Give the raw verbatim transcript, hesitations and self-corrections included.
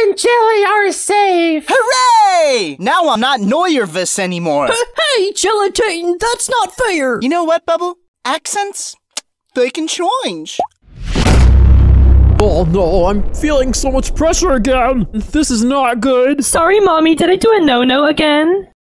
and Jelly are safe! Hooray! Now I'm not nervous anymore. Hey, Gelatin, that's not fair! You know what, Bubble? Accents? They can change. Oh no, I'm feeling so much pressure again. This is not good. Sorry, Mommy, did I do a no-no again?